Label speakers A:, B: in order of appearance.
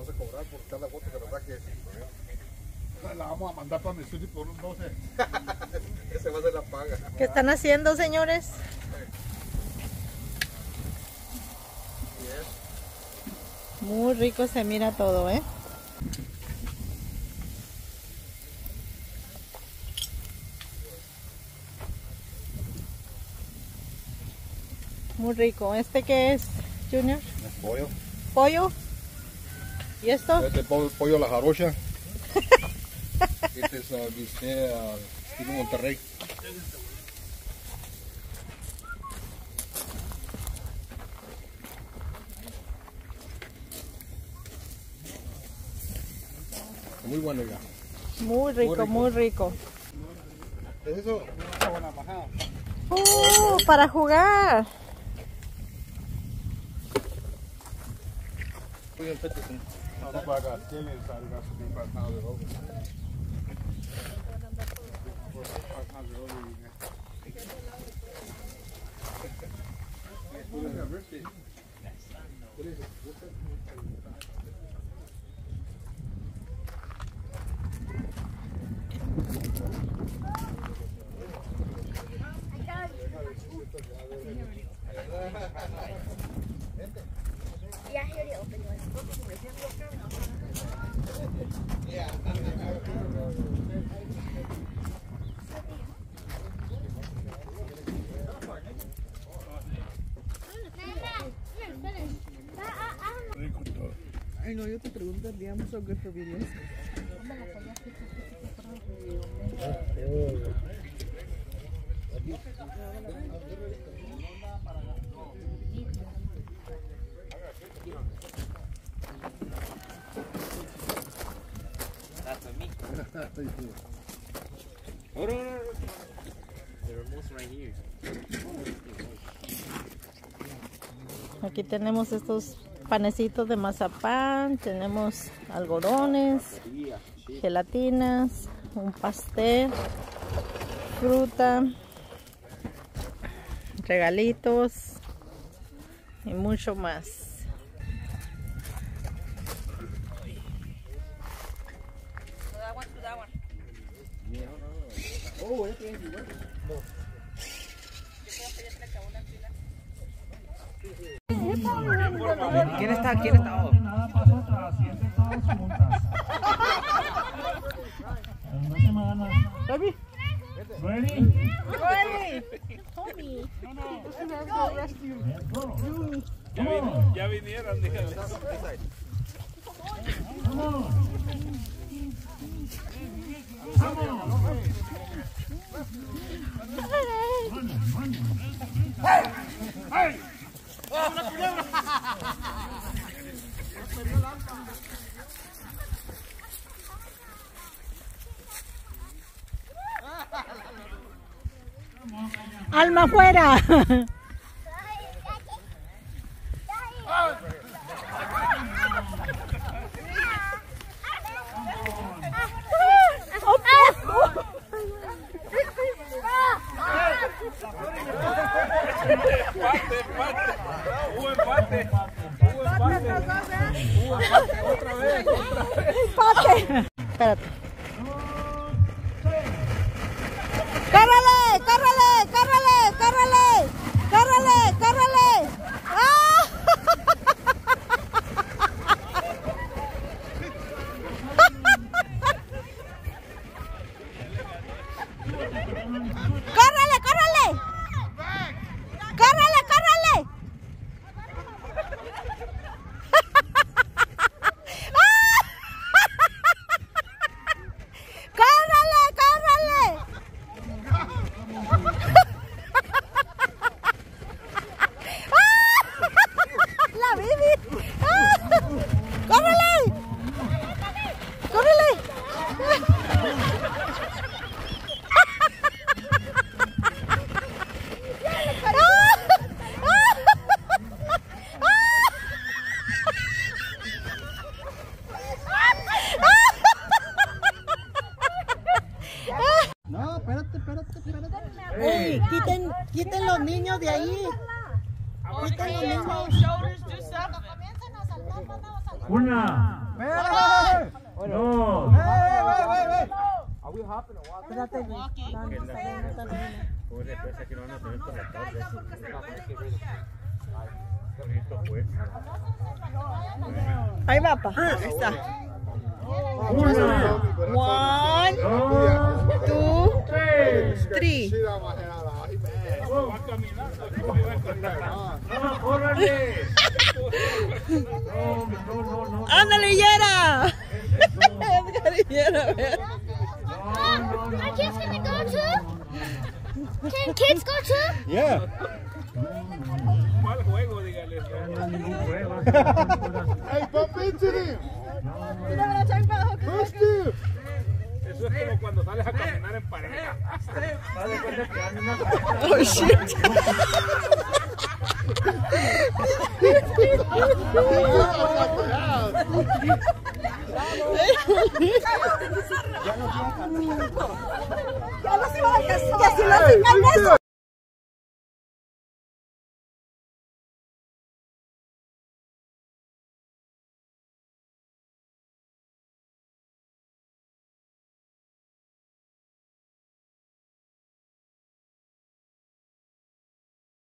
A: vas a cobrar por cada foto que nos saques. La vamos a mandar para mi estudio por un 12. Ese va a ser la paga.
B: ¿Qué están haciendo, señores? Muy rico se mira todo, ¿eh? Muy rico. ¿Este qué es, Junior?
A: Es pollo.
B: ¿Pollo? ¿Y esto?
A: Este es pollo a la jarocha. Este es bistec estilo Monterrey. Muy bueno ya.
B: Muy rico, muy rico.
A: ¿Es eso? Una buena bajada.
B: Para jugar.
A: Muy bien, fete, sí. Vamos para acá. ¿Quién es algo así para nada de robo?
C: Yeah, I hear the open one.
D: Ay, no, yo te pregunto, digamos, so good for videos.
E: That's with me. Oh, no. The remote's right here.
B: Aquí tenemos estos panecitos de mazapán, tenemos algodones, gelatinas, un pastel, fruta, regalitos y mucho más.
E: ¿Quién está? ¿Quién está?
F: Nada pasó, trasciende todas juntas. En 2 semanas.
B: Ready?
F: Ready?
B: Tommy.
E: Ya vinieron, dígale.
B: Alma afuera.
E: Hubo empate. Otra vez.
B: Empate. Espérate. ¡Cárrale! ¡Cárrale! ¡Cárrale! ¡Cárrale! ¡Cárrale! ¡Cárrale! ¡Ah! ¡Cárrale! ¡Cárrale! ¡Cárrale! ¡Cárrale! ¡La Bibi! ¡Córrele! ¡Córrele!
D: No, espérate.
B: ¡Ey! Quiten los niños de ahí. Quiten los niños.
F: 1, No.
E: Are we hopping or walking? Pues después aquí no van a tener por la tarde. Bonito pues.
B: Ahí va, pa. Ahí está. 1, 2, 3. ¡Ándale, Yera!
C: Are kids gonna go too? Can kids go too?
A: Yeah.
E: ¿Cuál juego, dígale?
A: Hey, bump into them. Push them.
E: Eso es como cuando sales a caminar en pareja.
B: Oh, shit.
A: Hey,